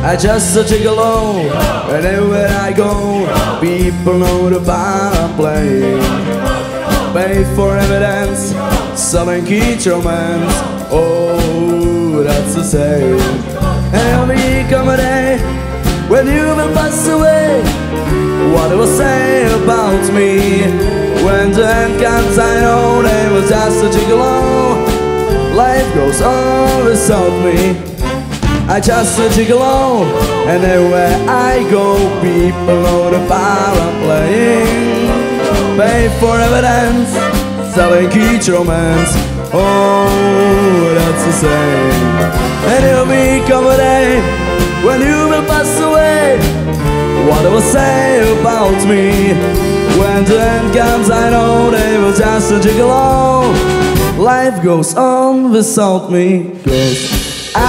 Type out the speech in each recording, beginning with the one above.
I just a gigolo, and everywhere I go, people know the band I'm playing. Pay for evidence, selling key romance. Oh, that's the same. And will come a day when you will pass away. What it will say about me when the end comes? I know they was just a gigolo. Life goes on without me. I just a gigolo, and everywhere I go, people know the power I'm playing. Pay for evidence, selling key romance. Oh, that's the same. And it will come a day when you will pass away. What they will say about me when the end comes? I know they will just a gigolo. Life goes on without me, 'cause I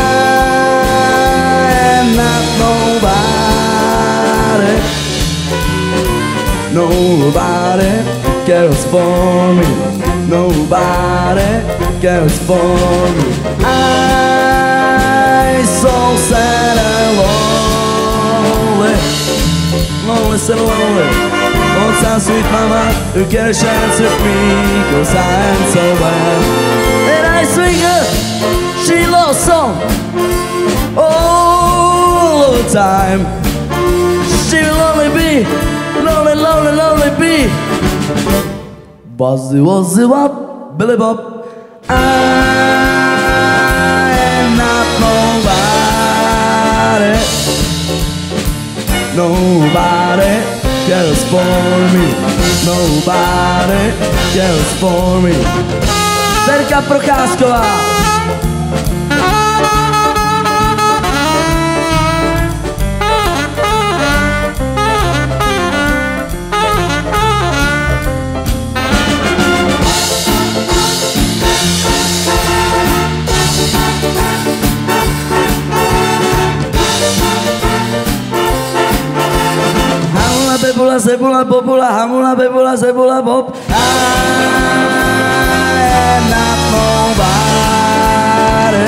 am not nobody. Nobody cares for me. Nobody cares for me. I'm so sad and lonely. Lonely, sad and lonely. Won't sound sweet mama who get a chance with me, 'cause I am so bad. And I swing her, she loves song all the time. She will only be lonely, lonely, lonely be. Buzzy wuzzy wop, Billy Bob. I am not nobody. Nobody cares for me. Nobody cares for me. Terka Procházková. Bebula, zebula, bobula, hamula, bebula, zebula, bob. I am not nobody.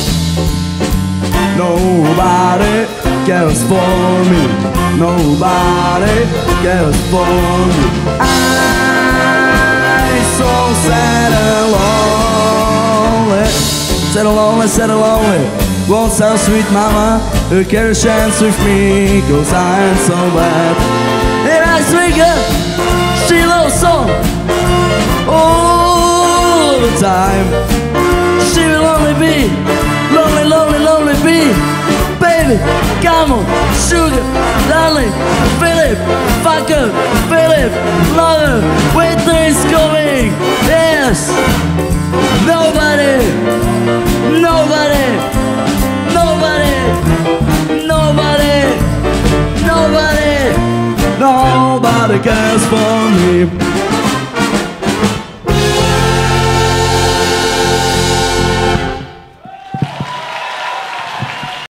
Nobody cares for me. Nobody cares for me. I'm so sad and lonely. Sad and lonely, sad and lonely. Won't sound sweet mama who cares a chance with me, 'cause I am so bad. And I swing her, she loves song all the time. She will only be lonely, lonely, lonely be. Baby, come on, sugar, darling, Philip, fucker, Philip, lover, winter is coming. Yes, nobody, nobody, nobody, nobody, nobody. Nobody cares for me.